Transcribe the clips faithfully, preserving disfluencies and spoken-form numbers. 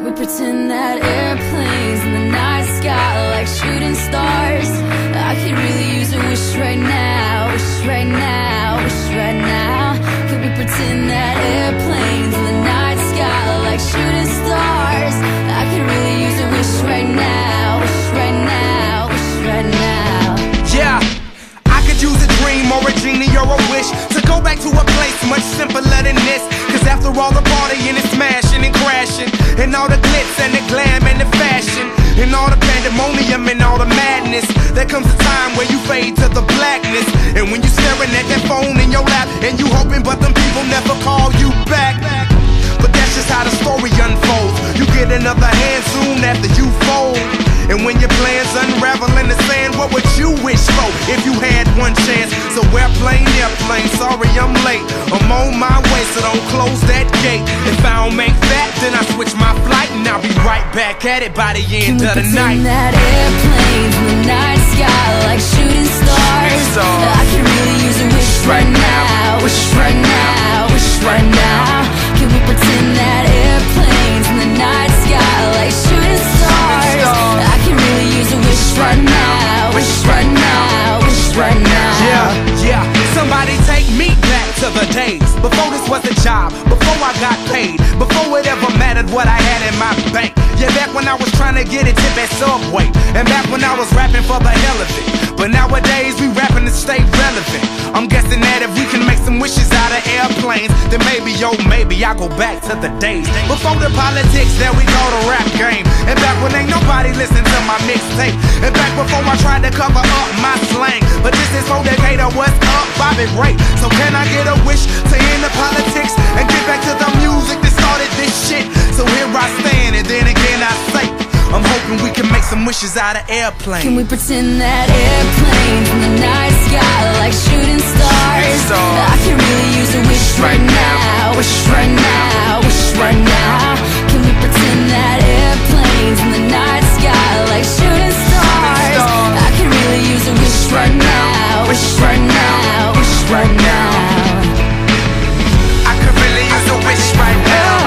Can we pretend that airplanes in the night sky are like shooting stars? I could really use a wish right now, wish right now, wish right now. Can we pretend that airplanes in the night sky are like shooting stars? I could really use a wish right now, wish right now, wish right now. Yeah, I could use a dream or a genie or a wish to go back to a place much simpler than this. Cause after all the partying and smashing and crashing, and all the glitz and the glam and the fashion, and all the pandemonium and all the madness, there comes a time where you fade to the blackness. And when you're staring at that phone in your lap, and you hoping but them people never call you back. But that's just how the story unfolds. You get another hand soon after you fold. And when your plans unravel in the sand, what would you wish for if you had one chance? So airplane, airplane, sorry I'm late. I'm on my way, so don't close that gate. If I don't make that, then I switch my flight, and I'll be right back at it by the end of the night. Can we pretend that airplanes in the night sky like shooting stars? I can really use a wish right now, wish right now, wish right now. Can we pretend that airplanes in the night sky like shooting stars? I can really use a wish right now, wish right now, wish right now. Yeah, yeah, somebody take me back to the days before this was a job, before I got paid, before it ever mattered what I had in my bank. Yeah, back when I was trying to get a tip at Subway, and back when I was rapping for the hell of it. But nowadays we rapping to stay relevant. I'm guessing that if we can make some wishes out of airplanes, then maybe, yo, maybe I'll go back to the days before the politics, there we go, the rap game. And back when ain't nobody listen to my mixtape, and back before I tried to cover up my slang. But this is for Decatur, what's up, Bobby Ray? So can I get a wish to end the politics and get back to the music that started this shit? So here I stand, and then again I say, I'm hoping we can make some wishes out of airplanes. Can we pretend that airplanes in the night sky like shooting stars? I can really use a wish right now, wish right now, wish right now. Can we pretend that airplanes in the night sky like shooting stars? I can really use a wish right now, wish right now, wish right now. I could really use a wish right now.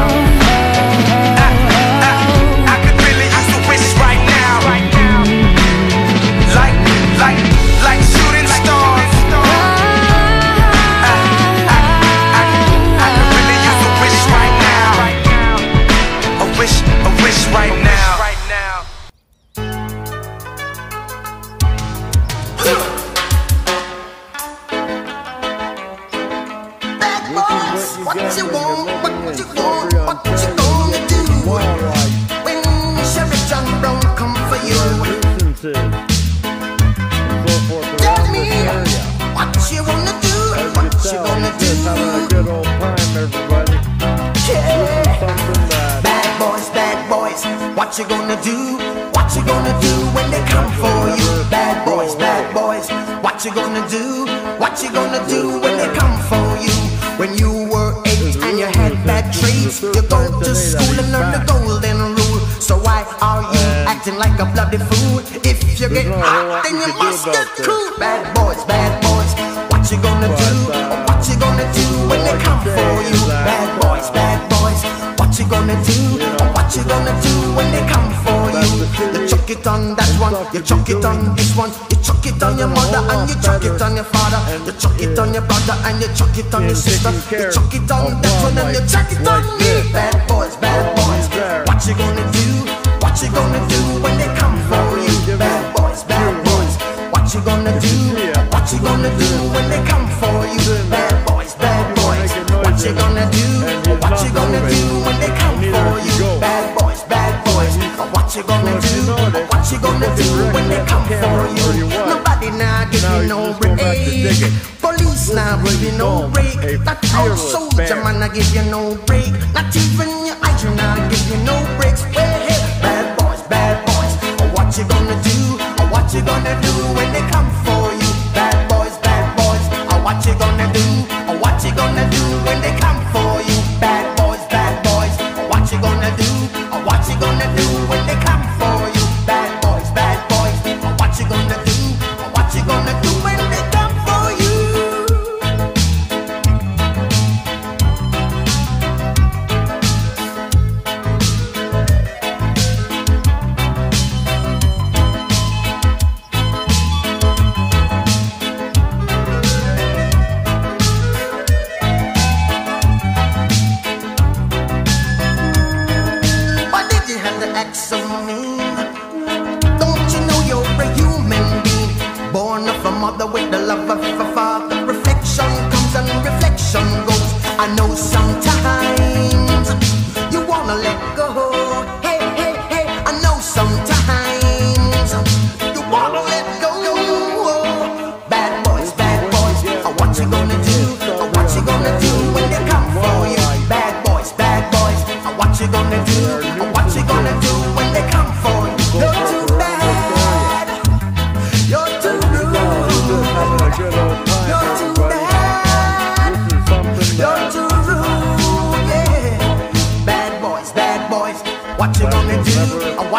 What you gonna do? What you gonna do when they come for you? Bad boys, bad boys. What you gonna do? What you gonna do when they come for you? When you were eight and you had bad traits, you go to school and learn the golden rule. So why are you acting like a bloody fool? If you get hot, then you must get cool. Bad boys, bad boys. What you gonna do? What you gonna do when they come for you? Bad boys, bad boys. What you gonna do? What you gonna do when they come for you? You chuck it on that one, you chuck it on this one, you chuck it on your mother and you chuck it on your father, you chuck it on your brother and you chuck it on your sister, you chuck it on that one and you chuck it on me. Bad boys, bad boys. What you gonna do? What you gonna do when they come for you? Bad boys, bad boys. What you gonna do? What you gonna do when they come for you? Bad boys, bad boys. What you gonna do? What you gonna do when they come for you? Bad boys, bad boys. What you gonna do? What you gonna do when they come for you? Nobody now give you no break. Police now give you no break. That old soldier man now give you no break. Not even your idol now give you no breaks. Well, hey, bad boys, bad boys. What you gonna do? What you gonna do when they come for you? Bad boys, bad boys. What you gonna do? What you gonna do when they come for you? Bad boys, bad boys. What you gonna do? What you gonna do when they come for you? Bad boys, bad boys. What you gonna do? What you gonna do when they come for you?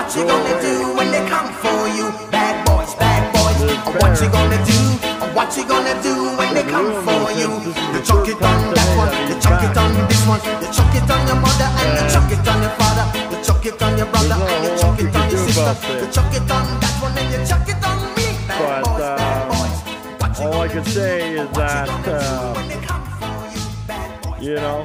what you gonna do when they come for you? Bad boys, bad boys. What you gonna do? What you gonna do when they come for you? You chuck it on that one, you chuck it on this one, you chuck it on your mother and you chuck it on your father, you chuck it on your brother and you chuck it on your sister, you chuck it on that one and you chuck it on me. Bad boys, bad boys. All I can say is that, uh, you know,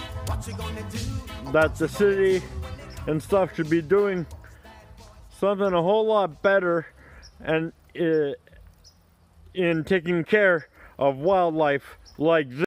that the city and stuff should be doing something a whole lot better and uh, in taking care of wildlife like this.